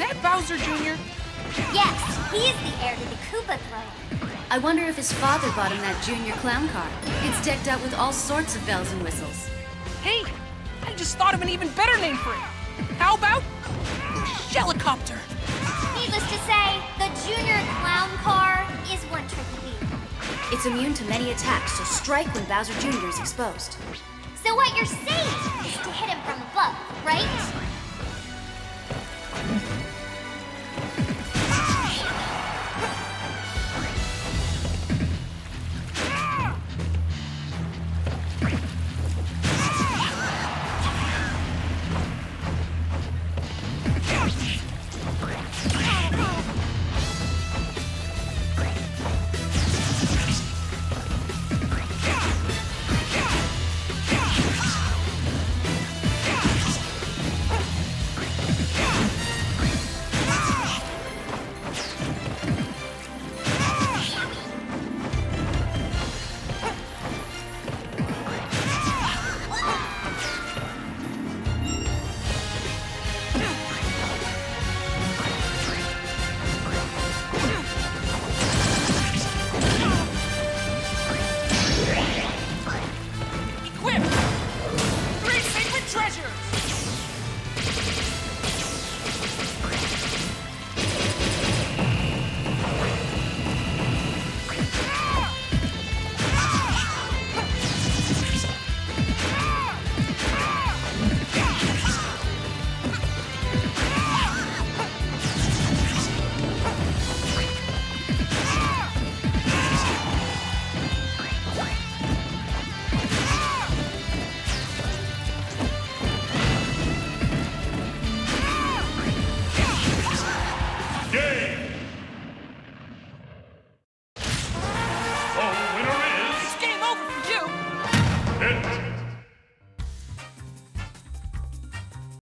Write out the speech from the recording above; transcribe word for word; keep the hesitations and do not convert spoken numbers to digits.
that Bowser Junior? Yes, he's the heir to the Koopa throne. I wonder if his father bought him that Junior clown car. It's decked out with all sorts of bells and whistles. Hey, I just thought of an even better name for it. How about Shellicopter? Needless to say, the Junior clown car is one tricky beat. It's immune to many attacks, so strike when Bowser Junior is exposed. So what you're saying is to hit him from